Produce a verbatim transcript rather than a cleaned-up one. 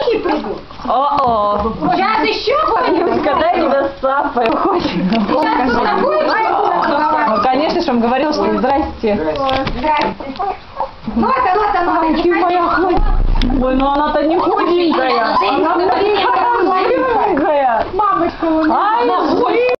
придут. О-о. Сейчас еще кто-нибудь. Когда тебя сапой уходит. Сейчас кто-то будет что-то. Ну, конечно же, он говорил, что здрасте. Здрасте. Ну это, ну это, ну это. Ты моя хоть. Ой, ну она-то не ходит.